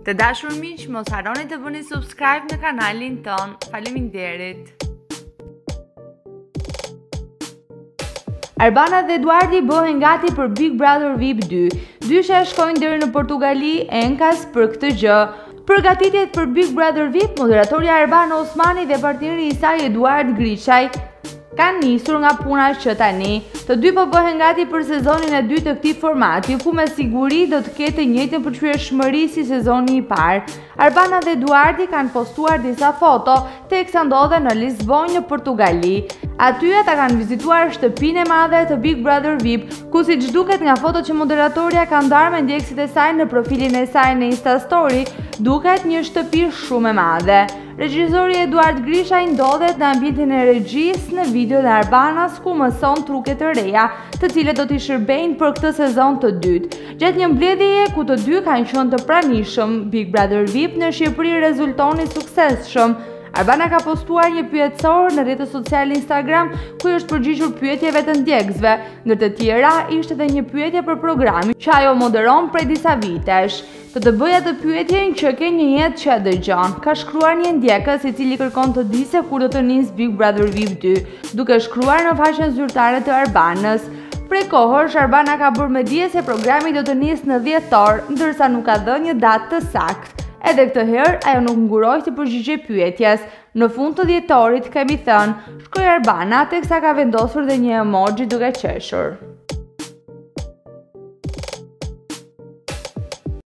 Të dashur miq, mos harroni të bëni subscribe në kanalin ton. Faleminderit. Arbana dhe Eduarti bëhen gati për Big Brother VIP 2. Dysha shkojnë deri në Portugali enkas për këtë gjë. Përgatitjet për Big Brother VIP, moderatorja Arbana Osmani dhe partneri i saj Eduarti kanë nisur nga puna që tani. Të dy po bëhen gati për sezonin e dytë të këtij formati, ku me siguri do të ketë të njëjtën përshtypshmëri si sezoni i parë. Arbana dhe Eduarti kanë postuar disa foto teksa ndodhen në Lisbonë në Portugali. Aty ata kanë vizituar shtëpinë e madhe të Big Brother VIP, ku siç duket nga fotot që moderatorja ka ndarë me ndjekësit e saj në profilin e saj në Insta Story, duket një shtëpi shumë e madhe. Regjizori Eduarti ndodhet në ambientin e regjisë në video dhe Arbanas, ku mëson truke të reja, të cilët do t'i shërbejnë për këtë sezon të dytë. Gjatë një mbledhjeje ku të dy kanë qenë të pranishëm, Big Brother VIP në Shqipëri rezulton i suksesshëm. Arbana ka postuar një pyetësor në rrjetet sociale Instagram, ku është përgjigjur pyetjeve të ndjekësve, ndër të tjera ishte edhe një pyetje për programin që ajo moderon prej disa vitesh. Të bëj atë pyetjen që ke një jetë që e dëgjon, ka shkruar një ndjekës i cili kërkon të di se kur do të nisë Big Brother VIP 2, duke shkruar në faqen zyrtare të Arbanës. Prej kohësh, Arbana ka bërë me dije se programi do të nisë në dhjetor, ndërsa nuk ka dhënë një datë të saktë. Edhe këtë herë, ajo nuk nguroi të përgjigjej pyetjes. Në fund të dhjetorit kemi thënë, shkroi Arbana, teksa ka vendosur dhe një emoji duke qeshur.